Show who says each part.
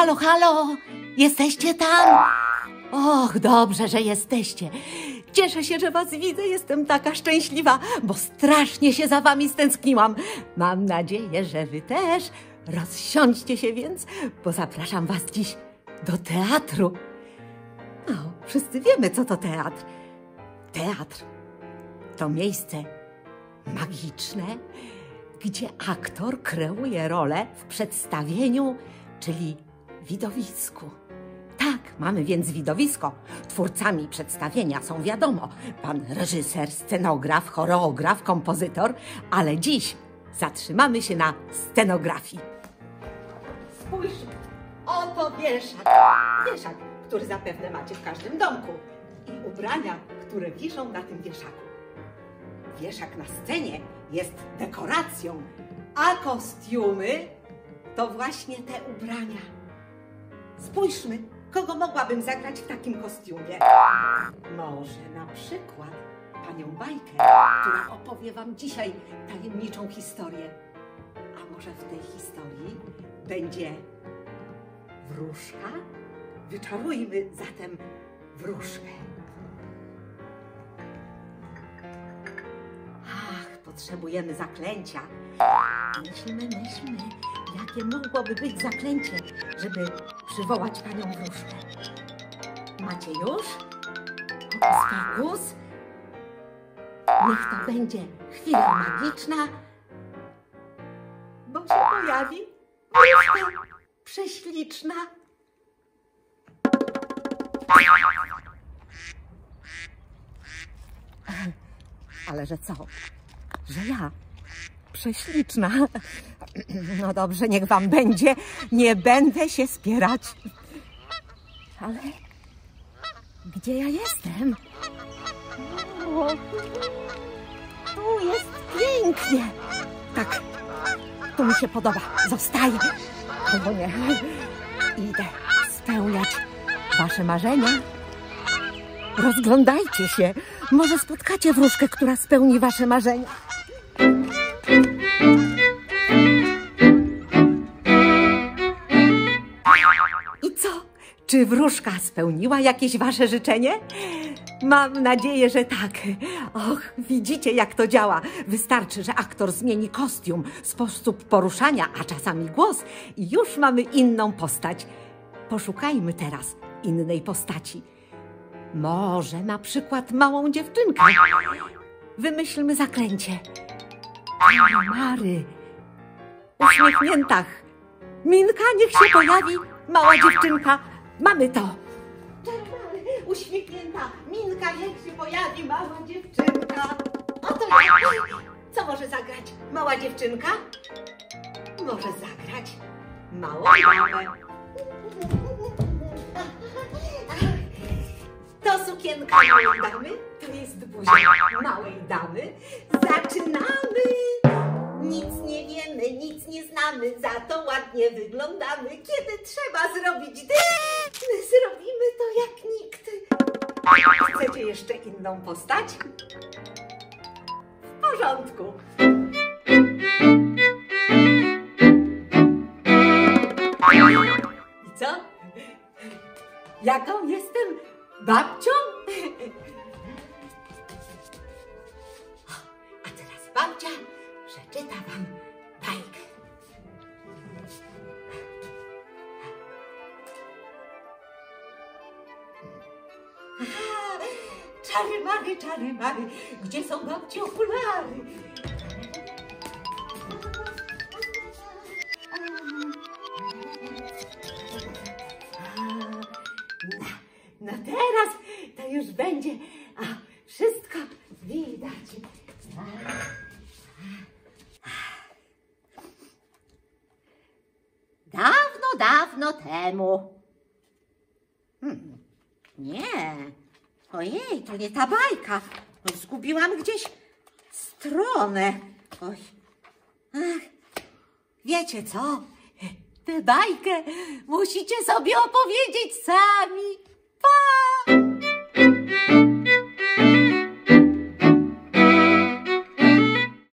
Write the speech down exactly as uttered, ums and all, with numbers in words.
Speaker 1: Halo, halo! Jesteście tam? Och, dobrze, że jesteście. Cieszę się, że was widzę. Jestem taka szczęśliwa, bo strasznie się za wami stęskniłam. Mam nadzieję, że wy też. Rozsiądźcie się więc, bo zapraszam was dziś do teatru. No, wszyscy wiemy, co to teatr. Teatr to miejsce magiczne, gdzie aktor kreuje rolę w przedstawieniu, czyli widowisku. Tak, mamy więc widowisko. Twórcami przedstawienia są, wiadomo, pan reżyser, scenograf, choreograf, kompozytor, ale dziś zatrzymamy się na scenografii. Spójrz, oto wieszak. Wieszak, który zapewne macie w każdym domku. I ubrania, które wiszą na tym wieszaku. Wieszak na scenie jest dekoracją, a kostiumy to właśnie te ubrania. Spójrzmy, kogo mogłabym zagrać w takim kostiumie. Może na przykład panią Bajkę, która opowie wam dzisiaj tajemniczą historię. A może w tej historii będzie wróżka? Wyczarujmy zatem wróżkę. Ach, potrzebujemy zaklęcia. Myślmy, myślmy, jakie mogłoby być zaklęcie, żeby przywołać panią wróżkę. Macie już? Hokus pokus? Niech to będzie chwila magiczna, bo się pojawi wróżka prześliczna. Ale że co? Że ja? Prześliczna? No dobrze, niech wam będzie. Nie będę się spierać. Ale gdzie ja jestem? O, tu jest pięknie. Tak, tu mi się podoba. Zostaję. Albo nie. Idę spełniać wasze marzenia. Rozglądajcie się. Może spotkacie wróżkę, która spełni wasze marzenia. I co? Czy wróżka spełniła jakieś wasze życzenie? Mam nadzieję, że tak. Och, widzicie, jak to działa. Wystarczy, że aktor zmieni kostium, sposób poruszania, a czasami głos i już mamy inną postać. Poszukajmy teraz innej postaci. Może na przykład małą dziewczynkę. Wymyślmy zaklęcie. Mary, Mary. Uśmiechniętach. Minka, niech się pojawi. Mała dziewczynka. Mamy to. Uśmiechnięta. Minka, niech się pojawi. Mała dziewczynka. Oto ja. Co może zagrać mała dziewczynka? Może zagrać małą damę. To sukienka małej damy, to jest buzia małej damy. Zaczynamy! Nic nie wiemy, nic nie znamy, za to ładnie wyglądamy. Kiedy trzeba zrobić dym, zrobimy to jak nikt. Chcecie jeszcze inną postać? W porządku. I co? Jaką jestem babcią? A teraz babcia przeczyta wam bajkę. Aha, czary mary, czary mary, gdzie są babci okulary? No teraz to już będzie, a wszystko widać. Dawno, dawno temu. Hmm. Nie. Ojej, to nie ta bajka. Zgubiłam gdzieś stronę. Oj. Ach. Wiecie co? Tę bajkę musicie sobie opowiedzieć sami. Pa!